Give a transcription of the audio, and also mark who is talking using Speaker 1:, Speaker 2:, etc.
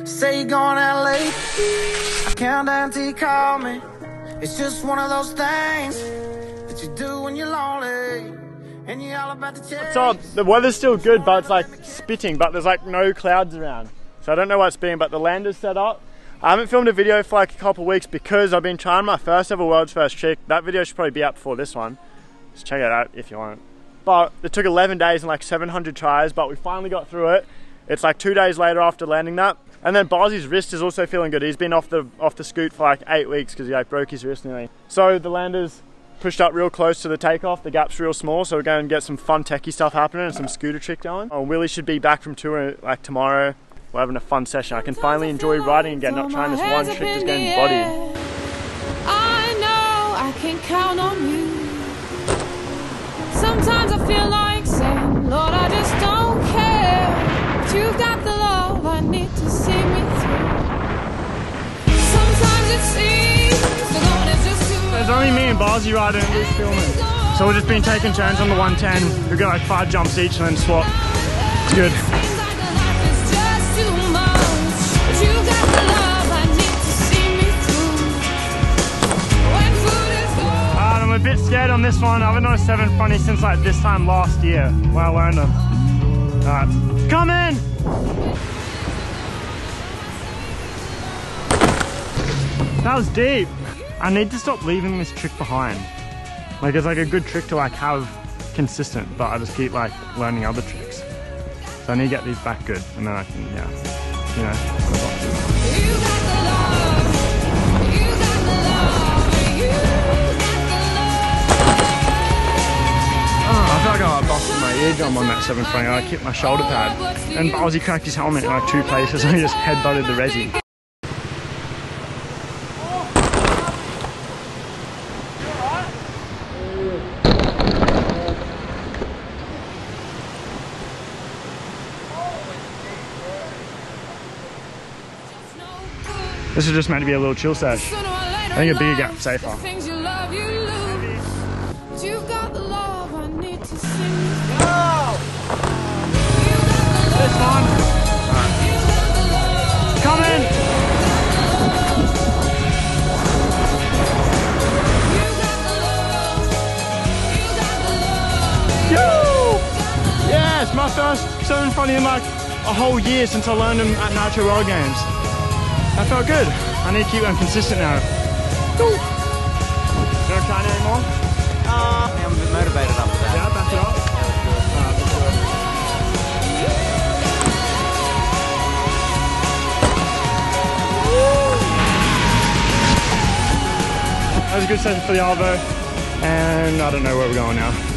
Speaker 1: Say you're going LA, I count down till you call me. It's just one of those things that you do when you're lonely and you're all about to change.
Speaker 2: What's up? The weather's still good, but it's like spitting, but there's like no clouds around. So I don't know what it's been, but the lander's set up. I haven't filmed a video for like a couple of weeks because I've been trying my first ever world's first trick. That video should probably be out before this one. Just check it out if you want. But it took 11 days and like 700 tries, but we finally got through it. It's like 2 days later after landing that. And then Barzy's wrist is also feeling good. He's been off the scoot for like 8 weeks because he like broke his wrist nearly. So the lander's pushed up real close to the takeoff. The gap's real small, so we're going to get some fun techie stuff happening and some scooter trick going. Oh, Willie should be back from tour like tomorrow. We're having a fun session. I can finally enjoy riding again, not trying this one trick, just getting bodied.
Speaker 3: I know I can count on you. Sometimes I feel like saying, Lord, I just don't care. But you've got the love I need to see me through. Sometimes it seems the going is just too much.
Speaker 2: There's only me and Barzy riding and Luke's filming. So we've just been taking turns on the 110. We've got like 5 jumps each and then swap. It's good. I'm a bit scared on this one. I haven't done a 7 fronty since like this time last year when I learned them. Alright, come in! That was deep. I need to stop leaving this trick behind. Like it's like a good trick to like have consistent, but I just keep like learning other tricks. So I need to get these back good and then I can, yeah, you know. I feel like I busted my eardrum on that 7 fronty. I kicked my shoulder pad and Barzy cracked his helmet in like 2 places and he just headbutted the resi. This is just meant to be a little chill sesh. I think a bigger gap's safer. This one. Right. Come in. Yo! Yes, my first 7 fronty in like a whole year since I learned them at Nitro World Games. That felt good. I need to keep them consistent now. You don't try it anymore?
Speaker 4: I'm a bit motivated after that.
Speaker 2: Yeah, back it up. That was a good session for the Arvo, and I don't know where we're going now.